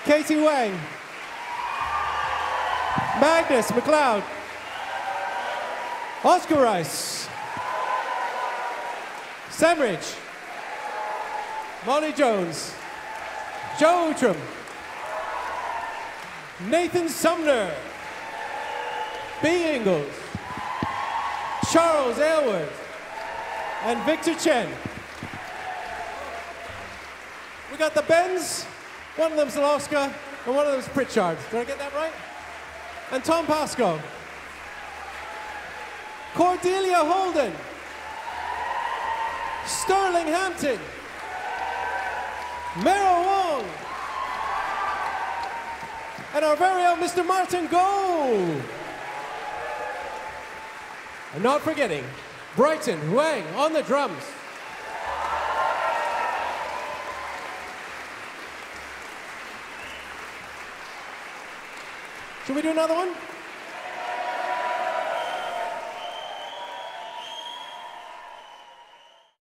Katie Wang, Magnus McLeod, Oscar Rice, Sam Ridge, Molly Jones, Joe Outram, Nathan Sumner, B. Ingalls, Charles Aylward, and Victor Chen. We got the Bens, one of them's Oscar, and one of them's Pritchard. Did I get that right? And Tom Pascoe. Cordelia Holden, Sterling Hampton, Meryl Wong, and our very own Mr. Martin Goh. And not forgetting Brighton Huang on the drums. Should we do another one?